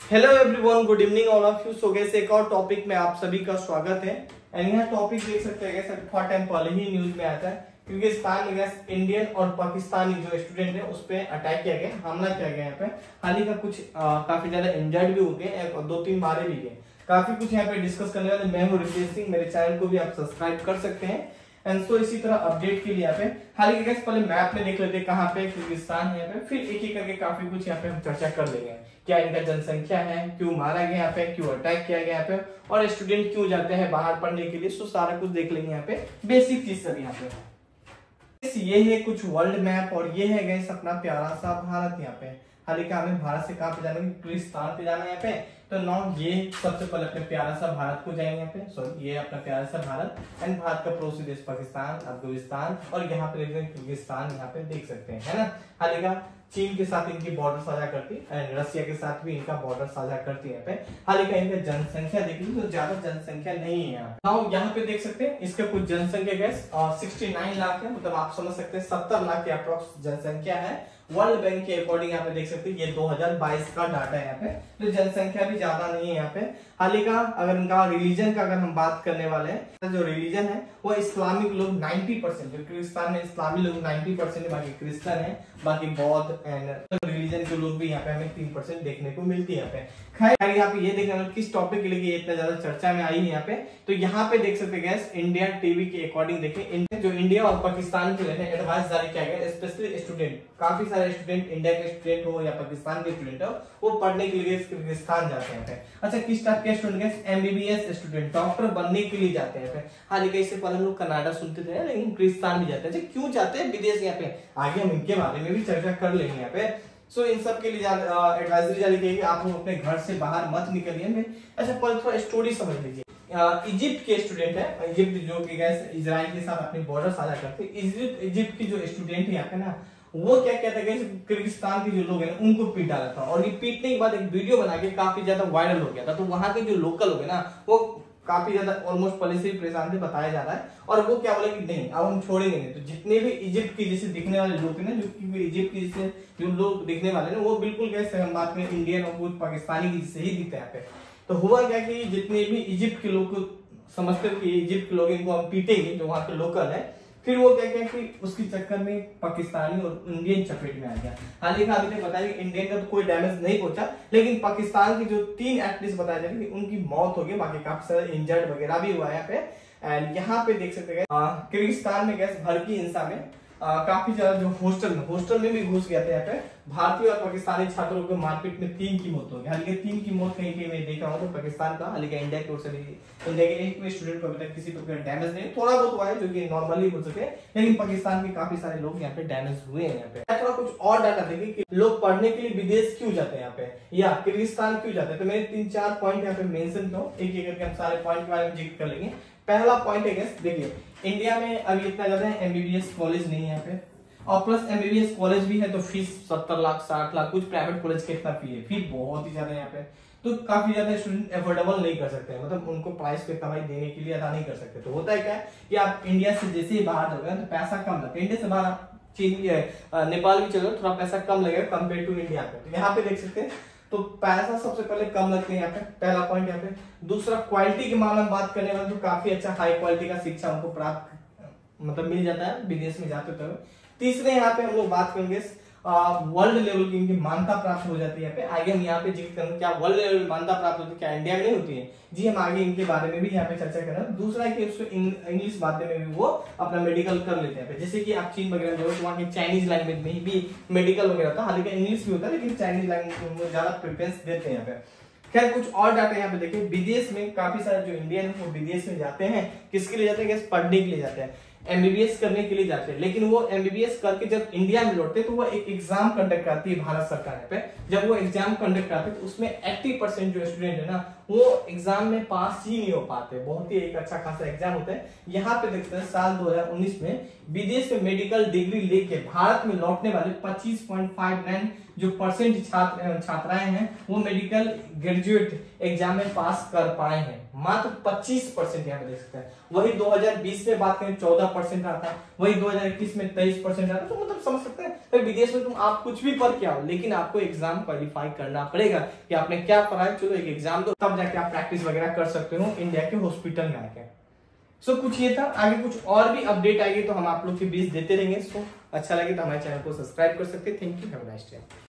Hello everyone, good evening all of you. So guys एक और topic में आप सभी का स्वागत है। एंड यहाँ टॉपिक देख सकते हैं गैस थोड़ा टाइम पहले ही न्यूज में आता है क्योंकि स्थान में गैस इंडियन और पाकिस्तानी जो स्टूडेंट है उस पर अटैक किया गया, हमला किया गया। यहाँ पे हाल ही का कुछ काफी ज्यादा इंजर्ड भी हो गए और 2-3 मारे भी गए। काफी कुछ यहाँ पे डिस्कस करने वाले। मैं हूँ रितेश सिंह, मेरे चैनल को भी आप सब्सक्राइब कर सकते हैं। एंड सो इसी तरह अपडेट के लिए यहाँ पे हाल ही गैस पहले मैप में देख लेते हैं कहाँ पे किर्गिस्तान है यहाँ पे, फिर एक एक करके काफी कुछ यहाँ पे हम चर्चा कर लेंगे। क्या इनका जनसंख्या है, क्यों मारा गया यहाँ पे, क्यों अटैक किया गया यहाँ पे, और स्टूडेंट क्यों जाते हैं बाहर पढ़ने के लिए। सो सारा कुछ देख लेंगे यहाँ पे, बेसिक चीज सब यहाँ पे। ये है कुछ वर्ल्ड मैप और ये है गैस अपना प्यारा सा भारत। यहाँ पे हाल ही हमें भारत से कहाँ पे जाना है, किर्गिस्तान पे जाना है यहाँ पे। तो नौ ये सबसे पहले अपने प्यारा सा भारत को जाएंगे यहाँ पे। सॉरी, ये अपना प्यारा सा भारत एंड भारत का पड़ोसी देश पाकिस्तान, अफगानिस्तान और यहाँ पे देख किर्गिस्तान यहाँ पे देख सकते हैं, है ना। हाल ही का चीन के साथ इनकी बॉर्डर साझा करती है, रसिया के साथ भी इनका बॉर्डर साझा करती है। हाल ही का इनका जनसंख्या देखिए तो ज्यादा जनसंख्या नहीं है यहाँ पे देख सकते हैं। इसका कुछ जनसंख्या गैस 69 लाख है, मतलब आप समझ सकते हैं 70 लाख के अप्रोक्स जनसंख्या है। वर्ल्ड बैंक के अकॉर्डिंग यहाँ पे देख सकते हैं ये 2022 का डाटा है यहाँ पे, तो जनसंख्या भी ज्यादा नहीं है यहाँ पे। हाल ही का अगर इनका रिलीजन का अगर हम बात करने वाले हैं तो जो रिलीजन है वो इस्लामिक लोग 90%, जो किर्गिस्तान में इस्लामी लोग 90% है, बाकी क्रिश्चियन है, बाकी बौद्ध एंड रिलीजन के लोग भी यहाँ पे हमें 3% देखने को मिलती है यहाँ पे। खैर यहाँ पे ये देखना किस टॉपिक के लिए इतना ज्यादा चर्चा में आई है यहाँ पे, तो यहाँ पे देख सकते गैस इंडिया टीवी के अकॉर्डिंग देखें जो इंडिया और पाकिस्तान के लिए एडवाइस जारी किया गया, स्पेशली स्टूडेंट, काफी सारे स्टूडेंट इंडिया के स्टूडेंट हो या पाकिस्तान के स्टूडेंट हो, वो पढ़ने के लिए किर्गिस्तान जाते हैं। अच्छा, किस टाइप के स्टूडेंट? एमबीबीएस स्टूडेंट, डॉक्टर बनने के लिए जाते हैं। हाल ही इससे पहले हम लोग कनाडा सुनते थे, लेकिन किर्गिस्तान भी जाते हैं। क्यों जाते हैं विदेश यहाँ पे, आगे हम इनके बारे में भी चर्चा कर लेंगे यहाँ पे। सो इन सब के लिए एडवाइजरी जारी की आप लोग अपने घर से बाहर मत निकलिए। अच्छा, पहले थोड़ा स्टोरी समझ लीजिए। इजिप्ट के स्टूडेंट है, इजिप्ट जो कि गैस इजराइल के साथ अपनी बॉर्डर साझा करते हैं। इजिप्ट की जो स्टूडेंट है यहाँ पे ना, वो क्या कहता है किर्गिस्तान के जो लोग हैं उनको पीट डाला था, और ये पीटने के बाद एक वीडियो बना के काफी ज्यादा वायरल हो गया था। तो वहां के जो लोकल लोग हैं ना, वो काफी ज्यादा ऑलमोस्ट पहले से परेशान थे, बताया जा रहा है। और वो क्या बोले कि नहीं, अब हम छोड़ेंगे नहीं। तो जितने भी इजिप्ट के जैसे दिखने वाले लोग हैं ना, जो इजिप्ट के जैसे जो लोग दिखने वाले ना, वो बिल्कुल कैसे हम बात करें इंडियन और पाकिस्तानी की जैसे ही दिखते हैं यहाँ पे। तो हुआ क्या कि जितने भी इजिप्ट के लोग समझते कि इजिप्ट के लोग इनको हम पीटेंगे, जो वहां के लोकल है, फिर वो क्या किया कि उसके चक्कर में पाकिस्तानी और इंडियन चपेट में आ गया। हाल ही अभी तक बताया कि इंडियन का तो कोई डैमेज नहीं पहुंचा, लेकिन पाकिस्तान की जो 3 एटलीस्ट बताया जाए कि उनकी मौत हो गई, बाकी काफी सारे इंजर्ड वगैरह भी हुआ है यहाँ पे। एंड यहाँ पे देख सकते हैं किर्गिस्तान में गैस भर की हिंसा में काफी ज्यादा जो हॉस्टल में भी घुस गया था यहाँ पे। भारतीय और पाकिस्तानी छात्रों को मारपीट में 3 की मौत हो गई। हालांकि 3 की मौत कहीं कहीं मैं देखा हूँ तो पाकिस्तान का, हालांकि इंडिया की ओर से इंडिया के एक भी स्टूडेंट को अभी तक किसी प्रकार डैमेज नहीं, थोड़ा बहुत हुआ है जो कि नॉर्मली हो सके, लेकिन पाकिस्तान के काफी सारे लोग यहाँ पे डैमेज हुए हैं। यहाँ पे थोड़ा कुछ और डाटा देखिए कि लोग पढ़ने के लिए विदेश क्यों जाते हैं यहाँ पे, या किर्गिस्तान क्यों जाते हैं। तो मैंने 3-4 पॉइंट यहाँ पे मेंशन किया, एक एक करके हम सारे पॉइंट के बारे में जिक्र कर लेंगे। पहला पॉइंट है गैस, देखिए इंडिया में अभी इतना ज्यादा एमबीबीएस कॉलेज नहीं है यहाँ पे, और प्लस एमबीबीएस कॉलेज भी है तो फीस 70 लाख 60 लाख, कुछ प्राइवेट कॉलेज के इतना फी है, फी बहुत ही ज्यादा यहाँ पे। तो काफी ज्यादा स्टूडेंट अफोर्डेबल नहीं कर सकते, मतलब उनको प्राइस पे कमाई देने के लिए अदा नहीं कर सकते। तो होता है क्या कि आप इंडिया से जैसे ही बाहर हो गए तो पैसा कम लगता है। इंडिया से बाहर आप चीन नेपाल भी चलो, थोड़ा पैसा कम लगेगा कंपेयर टू इंडिया पे। तो यहाँ पे देख सकते हैं तो पैसा सबसे पहले कम लगते हैं यहाँ पे, पहला पॉइंट यहाँ पे। दूसरा, क्वालिटी के मामले में बात करने वाले तो काफी अच्छा हाई क्वालिटी का शिक्षा उनको प्राप्त मतलब मिल जाता है विदेश में जाते हुए। तीसरे यहाँ पे हम लोग बात करेंगे वर्ल्ड लेवल की इनकी मान्यता प्राप्त हो जाती है यहाँ पे। आगे हम यहाँ पे जिक्र करेंगे क्या वर्ल्ड लेवल में मान्यता प्राप्त होती है, क्या इंडिया में नहीं होती है जी, हम आगे इनके बारे में भी यहाँ पे चर्चा कर रहे हैं। दूसरा है कि उसको इंग्लिश बातें में भी वो अपना मेडिकल कर लेते हैं। जैसे कि आप चीन वगैरह जो वहाँ की चाइनीज लैंग्वेज में भी मेडिकल वगैरह होता है, हालांकि इंग्लिश भी होता है, लेकिन चाइनीज लैंग्वेज में ज्यादा प्रेफरेंस देते हैं यहाँ पे। खैर कुछ और डाटा यहाँ पे देखिए, विदेश में काफी सारे जो इंडियन है वो विदेश में जाते हैं, किसके लिए जाते हैं? पढ़ने के लिए जाते हैं, एमबीबीएस करने के लिए जाते हैं। लेकिन वो एमबीबीएस करके जब इंडिया में लौटते हैं तो वो एक एग्जाम कंडक्ट करती है भारत सरकार पे। जब वो एग्जाम कंडक्ट करते हैं तो उसमें 80% जो स्टूडेंट है ना, वो एग्जाम में पास ही नहीं हो पाते। बहुत ही एक अच्छा खासा एग्जाम होता है। यहाँ पे देखते हैं साल 2019 में विदेश में मेडिकल डिग्री लेके भारत में लौटने वाले 25.59 जो परसेंट छात्राएं हैं वो मेडिकल ग्रेजुएट एग्जाम में पास कर पाए हैं, मात्र 25% यहाँ पे देख सकते हैं। वही 2020 में बात करें 14% रहा था, वही 2021 में 23% रहा था। तो मतलब समझ सकते हैं तो विदेश में तुम आप कुछ भी पढ़ के आओ, लेकिन आपको एग्जाम क्वालिफाई करना पड़ेगा कि आपने क्या पढ़ा है। चलो एक एग्जाम दो, तब जाके आप प्रैक्टिस वगैरह कर सकते हो इंडिया के हॉस्पिटल में आके। सो कुछ ये था, आगे कुछ और भी अपडेट आएगी तो हम आप लोग के बीच देते रहेंगे। सो अच्छा लगे तो हमारे चैनल को सब्सक्राइब कर सकते हैं। Thank you, have a nice day.